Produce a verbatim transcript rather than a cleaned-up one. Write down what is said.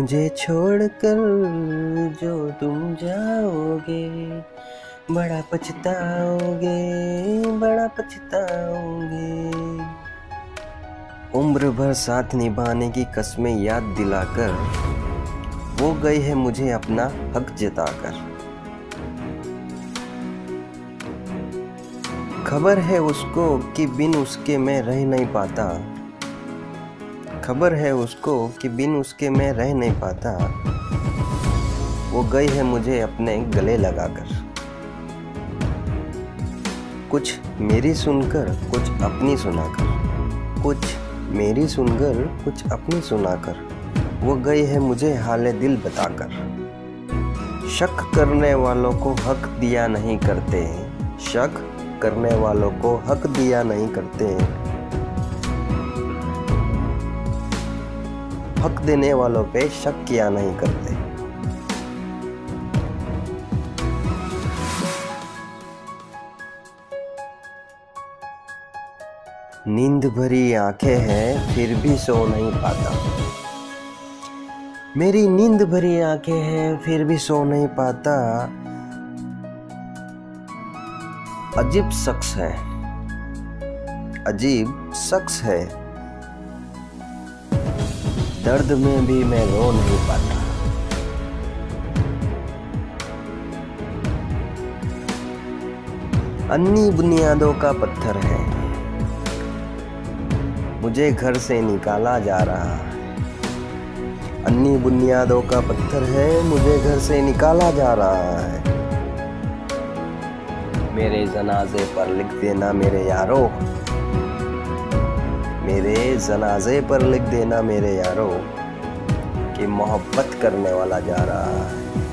मुझे छोड़कर जो तुम जाओगे, बड़ा पछताओगे, बड़ा पछताओगे। उम्र भर साथ निभाने की कस्में याद दिलाकर वो गई है मुझे अपना हक जताकर। खबर है उसको कि बिन उसके मैं रह नहीं पाता, खबर है उसको कि बिन उसके मैं रह नहीं पाता। वो गई है मुझे अपने गले लगाकर। कुछ मेरी सुनकर कुछ अपनी सुनाकर, कुछ मेरी सुनकर कुछ अपनी सुनाकर वो गई है मुझे हाले दिल बताकर। शक करने वालों को हक दिया नहीं करते, शक करने वालों को हक दिया नहीं करते, हक देने वालों पे शक किया नहीं करते। नींद भरी आंखें हैं फिर भी सो नहीं पाता, मेरी नींद भरी आंखें हैं फिर भी सो नहीं पाता। अजीब शख्स है, अजीब शख्स है, दर्द में भी मैं रो नहीं पाता। अन्नी बुनियादों का पत्थर है, मुझे घर से निकाला जा रहा है। अन्नी बुनियादों का पत्थर है, मुझे घर से निकाला जा रहा है। मेरे जनाजे पर लिख देना मेरे यारो, मेरे जनाजे पर लिख देना मेरे यारो कि मोहब्बत करने वाला जा रहा है।